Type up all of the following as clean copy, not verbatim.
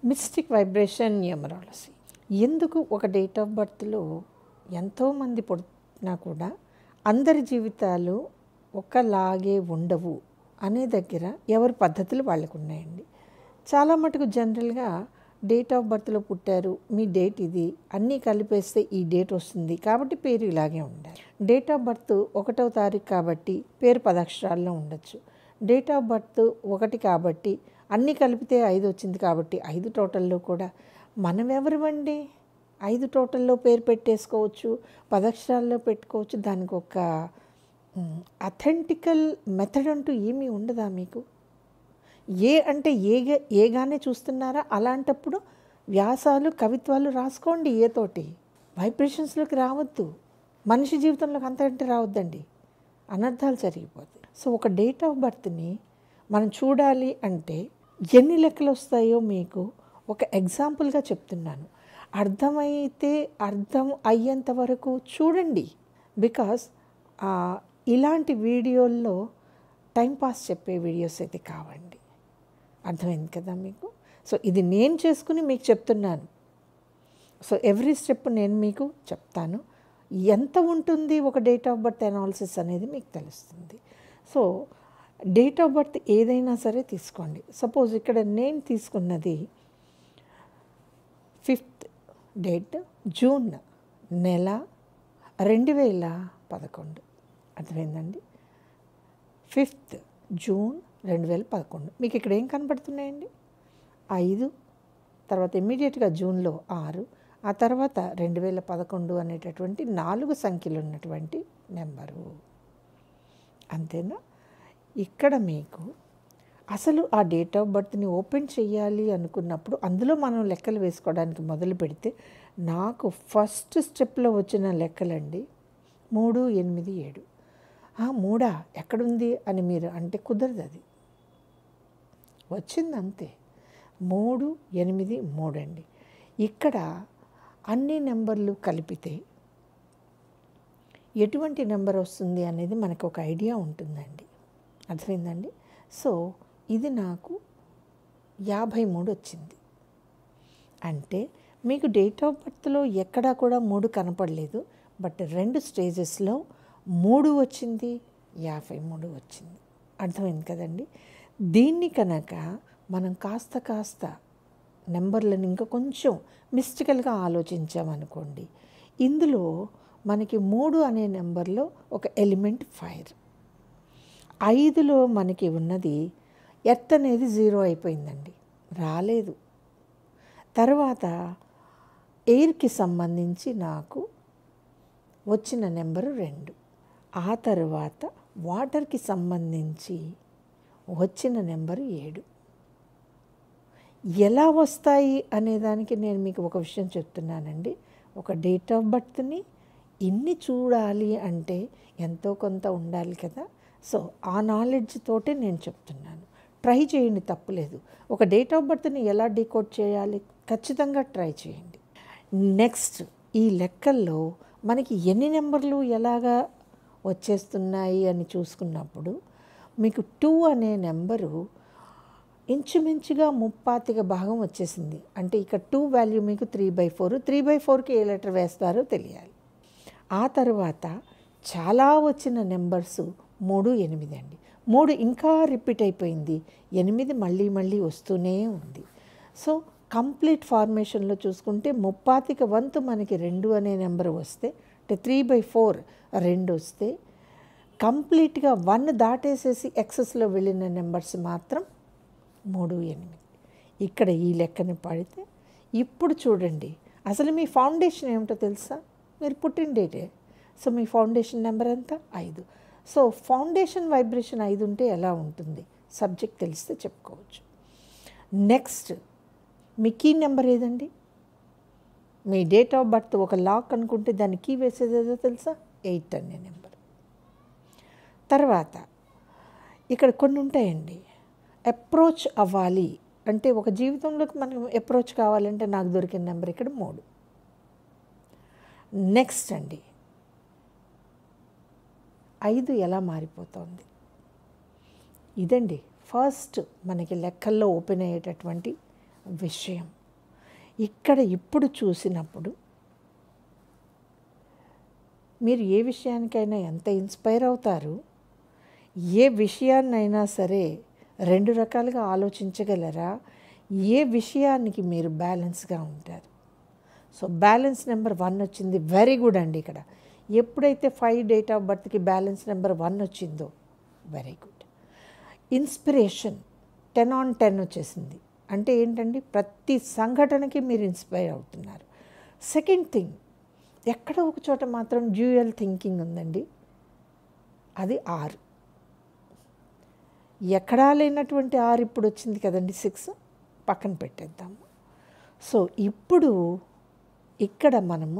Mystic vibration numerology. ఎందుకు ఒక date of బర్త్లో ఎంతోమంది పుట్టినా కూడా అందరి జీవితాలు ఒకలాగే ఉండవు అనే దగ్గర ఎవరి పద్ధతులు వాళ్ళకు ఉన్నాయండి. చాలా మటుకు జనరల్గా డేట్ ఆఫ్ బర్త్లో పుట్టారు, మీ డేట్ ఇది, అన్నీ కలిపేస్తే ఈ డేట్ వస్తుంది కాబట్టి పేరు ఇలాగే ఉండాలి. డేట్ ఆఫ్ బర్త్ 1వ తారీఖు కాబట్టి పేరు 10 అక్షరాల్లో ఉండొచ్చు. డేట్ ఆఫ్ బర్త్ 1 కాబట్టి అన్నీ కలిపితే 5 వచ్చింది కాబట్టి 5 టోటల్లో కూడా మనం ఎవరివండి 5 టోటల్లో పేరు పెట్టేసుకోవచ్చు, 10 అక్షరాల్లో పెట్టుకోవచ్చు. దానికి ఒక అథెంటికల్ మెథడ్ అంటూ ఏమీ ఉండదా మీకు? ఏ అంటే ఏగానే చూస్తున్నారా? అలాంటప్పుడు వ్యాసాలు కవిత్వాలు రాసుకోండి. ఏతోటి వైబ్రేషన్స్లోకి రావద్దు, మనిషి జీవితంలోకి అంతకంటే రావద్దండి, అనర్థాలు జరిగిపోతాయి. సో ఒక డేట్ ఆఫ్ బర్త్ని మనం చూడాలి అంటే ఎన్ని లెక్కలు వస్తాయో మీకు ఒక ఎగ్జాంపుల్గా చెప్తున్నాను. అర్థమైతే అర్థం అయ్యేంత వరకు చూడండి. బికాస్ ఇలాంటి వీడియోల్లో టైంపాస్ చెప్పే వీడియోస్ అయితే కావండి. అర్థమైంది కదా మీకు? సో ఇది నేను చేసుకుని మీకు చెప్తున్నాను. సో ఎవ్రీ స్టెప్ నేను మీకు చెప్తాను. ఎంత ఉంటుంది ఒక డేట్ ఆఫ్ బర్త్ అనాలిసిస్ అనేది మీకు తెలుస్తుంది. సో డేట్ ఆఫ్ బర్త్ ఏదైనా సరే తీసుకోండి. సపోజ్ ఇక్కడ నేను తీసుకున్నది 5th డేట్, జూన్ నెల, 2011. అర్థమైందండి? 5th June 2011. మీకు ఇక్కడ ఏం కనబడుతున్నాయండి? 5, తర్వాత ఇమ్మీడియట్గా జూన్లో 6, ఆ తర్వాత 2011 అనేటటువంటి 4 సంఖ్యలు ఉన్నటువంటి నెంబరు. అంతేనా? ఇక్కడ మీకు అసలు ఆ డేట్ ఆఫ్ బర్త్ని ఓపెన్ చేయాలి అనుకున్నప్పుడు అందులో మనం లెక్కలు వేసుకోవడానికి మొదలు పెడితే నాకు ఫస్ట్ స్టెప్లో వచ్చిన లెక్కలండి 3, 8, 7. 3 ఎక్కడుంది అని మీరు అంటే కుదరదు, అది వచ్చింది అంతే. 3, 8, 3 అండి. ఇక్కడ అన్ని నెంబర్లు కలిపితే ఎటువంటి నెంబర్ వస్తుంది అనేది మనకు ఒక ఐడియా ఉంటుందండి. అర్థమైందండి? సో ఇది నాకు 53 వచ్చింది. అంటే మీకు డేట్ ఆఫ్ బర్త్లో ఎక్కడా కూడా 3 కనపడలేదు, బట్ 2 స్టేజెస్లో 3 వచ్చింది, 53 వచ్చింది. అర్థమైంది కదండి? దీన్ని కనుక మనం కాస్త నెంబర్లను ఇంకా కొంచెం మిస్టికల్గా ఆలోచించామనుకోండి, ఇందులో మనకి 3 అనే నెంబర్లో ఒక ఎలిమెంట్ ఫైర్, 5లో మనకి ఉన్నది ఎర్త్ అనేది 0 అయిపోయిందండి, రాలేదు. తర్వాత ఎయిర్కి సంబంధించి నాకు వచ్చిన నెంబరు 2, ఆ తర్వాత వాటర్కి సంబంధించి వచ్చిన నెంబరు 7. ఎలా వస్తాయి అనేదానికి నేను మీకు ఒక విషయం చెప్తున్నానండి. ఒక డేట్ ఆఫ్ బర్త్ని ఇన్ని చూడాలి అంటే ఎంతో కొంత ఉండాలి కదా. సో ఆ నాలెడ్జ్ తోటే నేను చెప్తున్నాను. ట్రై చేయండి, తప్పులేదు. ఒక డేట్ ఆఫ్ బర్త్ని ఎలా డీకోడ్ చేయాలి ఖచ్చితంగా ట్రై చేయండి. నెక్స్ట్ ఈ లెక్కల్లో మనకి ఎన్ని నెంబర్లు ఎలాగా వచ్చేస్తున్నాయి అని చూసుకున్నప్పుడు మీకు 2 అనే నెంబరు ఇంచుమించుగా 35 భాగం వచ్చేసింది. అంటే ఇక్కడ 2 వాల్యూ మీకు 3/4. 3/4కి ఏ లెటర్ వేస్తారో తెలియాలి. ఆ తర్వాత చాలా వచ్చిన నెంబర్స్ 3, 8 అండి. 3 ఇంకా రిపీట్ అయిపోయింది, 8 మళ్ళీ వస్తూనే ఉంది. సో కంప్లీట్ ఫార్మేషన్లో చూసుకుంటే 35 వంతు మనకి 2 అనే నెంబర్ వస్తే, అంటే 3/4 2 వస్తే, కంప్లీట్గా 1 దాటేసేసి ఎక్సెస్లో వెళ్ళిన నెంబర్స్ మాత్రం 3, 8. ఇక్కడ ఈ లెక్కని పడితే ఇప్పుడు చూడండి, అసలు మీ ఫౌండేషన్ ఏమిటో తెలుసా? మీరు పుట్టిన డేటే. సో మీ ఫౌండేషన్ నెంబర్ ఎంత? 5. సో ఫౌండేషన్ వైబ్రేషన్ 5 ఉంటే ఎలా ఉంటుంది? సబ్జెక్ట్ తెలిస్తే చెప్పుకోవచ్చు. నెక్స్ట్ మీ కీ నెంబర్ ఏదండి? మీ డేట్ ఆఫ్ బర్త్ ఒక లాక్ అనుకుంటే దాన్ని కీ వేసేది ఏదో తెలుసా? 8 అనే నెంబర్. తర్వాత ఇక్కడ కొన్ని ఉంటాయండి. అప్రోచ్ అవ్వాలి అంటే ఒక జీవితంలోకి మనం అప్రోచ్ కావాలంటే నాకు దొరికిన నెంబర్ ఇక్కడ 3. నెక్స్ట్ అండి 5 ఎలా మారిపోతుంది? ఇదండి ఫస్ట్ మనకి లెక్కల్లో ఓపెన్ అయ్యేటటువంటి విషయం. ఇక్కడ ఇప్పుడు చూసినప్పుడు మీరు ఏ విషయానికైనా ఎంత ఇన్స్పైర్ అవుతారు, ఏ విషయాన్నైనా సరే 2 రకాలుగా ఆలోచించగలరా, ఏ విషయానికి మీరు బ్యాలెన్స్గా ఉంటారు. సో బ్యాలెన్స్ నెంబర్ 1 వచ్చింది, వెరీ గుడ్ అండి. ఇక్కడ ఎప్పుడైతే 5 డేట్ ఆఫ్ బర్త్కి బ్యాలెన్స్ నెంబర్ 1 వచ్చిందో వెరీ గుడ్. ఇన్స్పిరేషన్ 10 on 10 వచ్చేసింది. అంటే ఏంటండి, ప్రతి సంఘటనకి మీరు ఇన్స్పైర్ అవుతున్నారు. సెకండ్ థింగ్, ఎక్కడ ఒక చోట మాత్రం డ్యూయల్ థింకింగ్ ఉందండి, అది 6. ఎక్కడా లేనటువంటి 6 ఇప్పుడు వచ్చింది కదండి, 6 పక్కన పెట్టేద్దాము. సో ఇప్పుడు ఇక్కడ మనము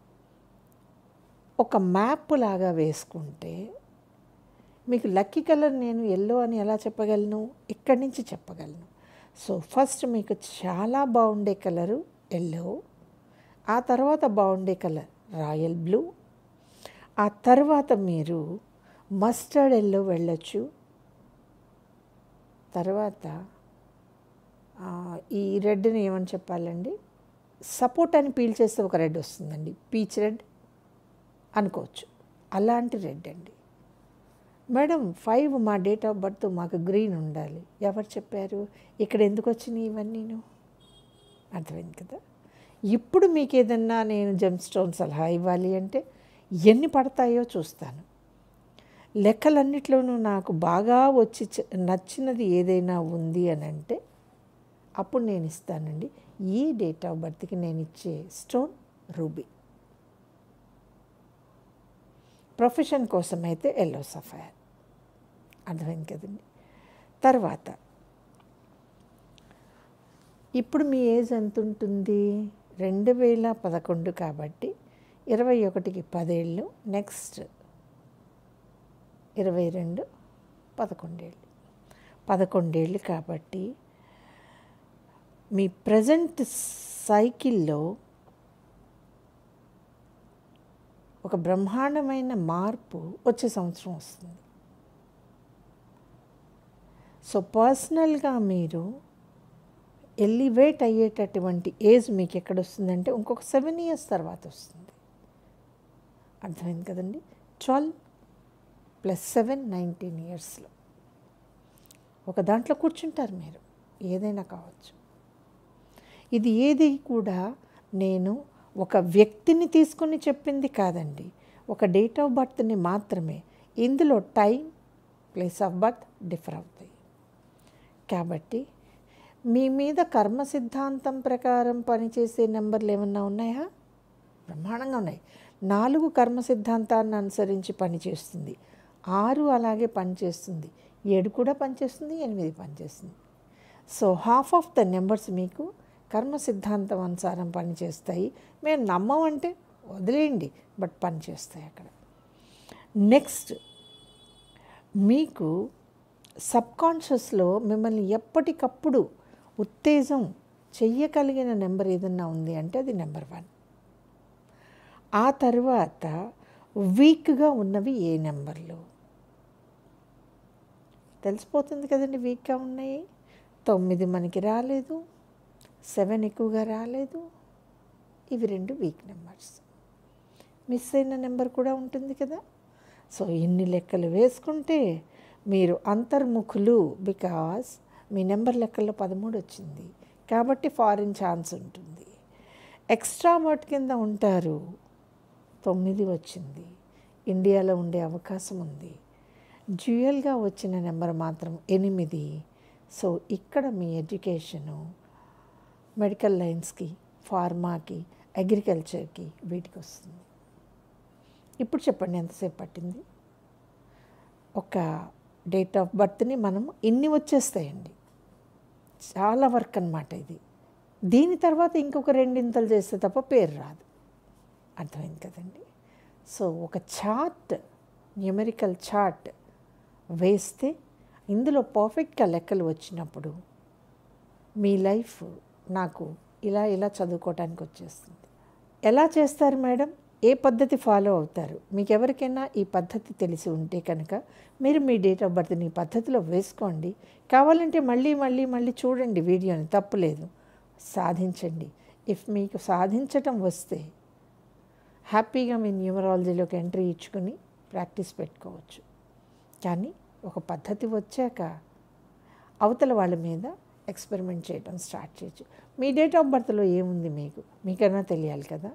ఒక మ్యాప్ లాగా వేసుకుంటే, మీకు లక్కీ కలర్ నేను ఎల్లో అని ఎలా చెప్పగలను, ఇక్కడి నుంచి చెప్పగలను. సో ఫస్ట్ మీకు చాలా బాగుండే కలరు ఎల్లో, ఆ తర్వాత బాగుండే కలర్ రాయల్ బ్లూ, ఆ తర్వాత మీరు మస్టర్డ్ ఎల్లో వెళ్ళొచ్చు, తర్వాత ఈ రెడ్ని ఏమని చెప్పాలండి, సపోర్ట్ అని పీల్ చేస్తే ఒక రెడ్ వస్తుందండి, పీచ్ రెడ్ అనుకోవచ్చు, అలాంటి రెడ్ అండి. మేడం 5 మా డేట్ ఆఫ్ బర్త్, మాకు గ్రీన్ ఉండాలి, ఎవరు చెప్పారు, ఇక్కడ ఎందుకు వచ్చినాయి ఇవన్నీను, అర్థమైంది కదా. ఇప్పుడు మీకు ఏదన్నా నేను జెమ్ స్టోన్ సలహా ఇవ్వాలి అంటే ఎన్ని పడతాయో చూస్తాను. లెక్కలన్నిట్లోనూ నాకు బాగా వచ్చి నచ్చినది ఏదైనా ఉంది అని అంటే అప్పుడు నేను ఇస్తానండి. ఈ డేట్ ఆఫ్ బర్త్కి నేను ఇచ్చే స్టోన్ రూబీ. ప్రొఫెషన్ కోసం అయితే ఎల్లో సఫైర్, అర్థమైంది కదండి. తర్వాత ఇప్పుడు మీ ఏజ్ ఎంత ఉంటుంది, 2011 కాబట్టి 21కి 10 ఏళ్ళు, నెక్స్ట్ 22 11 ఏళ్ళు, 11 ఏళ్ళు కాబట్టి మీ ప్రజెంట్ సైకిల్లో ఒక బ్రహ్మాండమైన మార్పు వచ్చే సంవత్సరం వస్తుంది. సో పర్సనల్గా మీరు ఎలివేట్ అయ్యేటటువంటి ఏజ్ మీకు ఎక్కడ వస్తుందంటే ఇంకొక 7 years తర్వాత వస్తుంది, అర్థమైంది కదండి. 12 + 7 19 yearsలో ఒక దాంట్లో కూర్చుంటారు మీరు, ఏదైనా కావచ్చు. ఇది ఏది కూడా నేను ఒక వ్యక్తిని తీసుకుని చెప్పింది కాదండి, ఒక డేట్ ఆఫ్ బర్త్ని మాత్రమే. ఇందులో time, place of birth differ అవుతాయి. కాబట్టి మీ మీద కర్మ సిద్ధాంతం ప్రకారం పనిచేసే నెంబర్లు ఏమన్నా ఉన్నాయా, బ్రహ్మాండంగా ఉన్నాయి. 4 కర్మ సిద్ధాంతాన్ని అనుసరించి పనిచేస్తుంది, 6 అలాగే పనిచేస్తుంది, 7 కూడా పనిచేస్తుంది, 8 పనిచేస్తుంది. So half of the numbers మీకు కర్మ సిద్ధాంతం అనుసారం పనిచేస్తాయి. మేము నమ్మమంటే వదిలేయండి, బట్ పనిచేస్తాయి అక్కడ. నెక్స్ట్, మీకు సబ్కాన్షియస్లో మిమ్మల్ని ఎప్పటికప్పుడు ఉత్తేజం చెయ్యగలిగిన నెంబర్ ఏదన్నా ఉంది అంటే అది నెంబర్ 1. ఆ తర్వాత వీక్గా ఉన్నవి ఏ నెంబర్లు తెలిసిపోతుంది కదండి. వీక్గా ఉన్నాయి, 9 మనకి రాలేదు, 7 ఎక్కువగా రాలేదు, ఇవి 2 వీక్ నెంబర్స్. మిస్ అయిన నెంబర్ కూడా ఉంటుంది కదా. సో ఇన్ని లెక్కలు వేసుకుంటే మీరు అంతర్ముఖులు, బికాస్ మీ నెంబర్ లెక్కల్లో 13 వచ్చింది కాబట్టి ఫారిన్ ఛాన్స్ ఉంటుంది. ఎక్స్ట్రావర్ట్ కింద ఉంటారు, 9 వచ్చింది, ఇండియాలో ఉండే అవకాశం ఉంది. డ్యూయల్గా వచ్చిన నెంబర్ మాత్రం 8. సో ఇక్కడ మీ ఎడ్యుకేషను మెడికల్ లైన్స్కి, ఫార్మాకి, అగ్రికల్చర్కి వీటికి వస్తుంది. ఇప్పుడు చెప్పండి ఎంతసేపు పట్టింది. ఒక డేట్ ఆఫ్ బర్త్ని మనం ఇన్ని వచ్చేస్తాయండి, చాలా వర్క్ అన్నమాట ఇది. దీని తర్వాత ఇంకొక 2 చేస్తే తప్ప పేరు రాదు, అర్థమైంది కదండి. సో ఒక చార్ట్, న్యూమెరికల్ చార్ట్ వేస్తే ఇందులో పర్ఫెక్ట్గా లెక్కలు వచ్చినప్పుడు మీ లైఫ్ నాకు ఇలా ఇలా చదువుకోవటానికి వచ్చేస్తుంది. ఎలా చేస్తారు మేడం, ఏ పద్ధతి ఫాలో అవుతారు? మీకు ఎవరికైనా ఈ పద్ధతి తెలిసి ఉంటే కనుక మీరు మీ డేట్ ఆఫ్ బర్త్ని ఈ పద్ధతిలో వేసుకోండి. కావాలంటే మళ్ళీ మళ్ళీ మళ్ళీ చూడండి వీడియోని, తప్పులేదు, సాధించండి. ఇఫ్ మీకు సాధించటం వస్తే హ్యాపీగా మీ న్యూమరాలజీలోకి ఎంట్రీ ఇచ్చుకుని ప్రాక్టీస్ పెట్టుకోవచ్చు. కానీ ఒక పద్ధతి వచ్చాక అవతల వాళ్ళ మీద ఎక్స్పెరిమెంట్ చేయడం స్టార్ట్ చేయొచ్చు. మీ డేట్ ఆఫ్ బర్త్లో ఏముంది మీకైనా తెలియాలి కదా.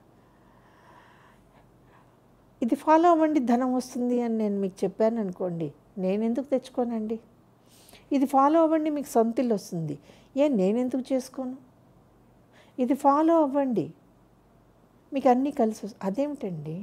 ఇది ఫాలో అవ్వండి ధనం వస్తుంది అని నేను మీకు చెప్పాను అనుకోండి, నేను ఎందుకు తెచ్చుకోనండి? ఇది ఫాలో అవ్వండి మీకు సొంత ఇల్లు వస్తుంది, నేనెందుకు చేసుకోను? ఇది ఫాలో అవ్వండి మీకు అన్నీ కలిసి అదేమిటండి?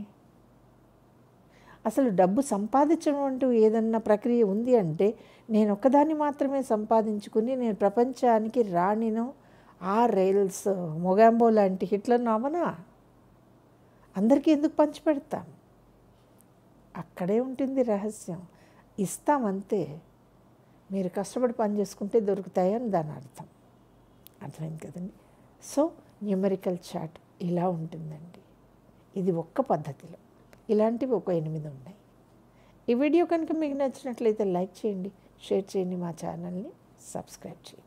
అసలు డబ్బు సంపాదించడం అంటూ ఏదన్నా ప్రక్రియ ఉంది అంటే నేను ఒక్కదాన్ని మాత్రమే సంపాదించుకుని నేను ప్రపంచానికి రాణినో ఆ రైల్స్ మొగాంబో లాంటి హిట్లర్ను అవనా? అందరికీ ఎందుకు పంచిపెడతాం? అక్కడే ఉంటుంది రహస్యం. ఇస్తామంతే, మీరు కష్టపడి పని చేసుకుంటే దొరుకుతాయని దాని అర్థం. అర్థమైంది కదండి. సో న్యూమరికల్ చార్ట్ ఇలా ఉంటుందండి. ఇది ఒక్క పద్ధతిలో, ఇలాంటివి ఒక 8 ఉన్నాయి. ఈ వీడియో కనుక మీకు నచ్చినట్లయితే లైక్ చేయండి, షేర్ చేయండి, మా ఛానల్ని సబ్స్క్రైబ్ చేయండి.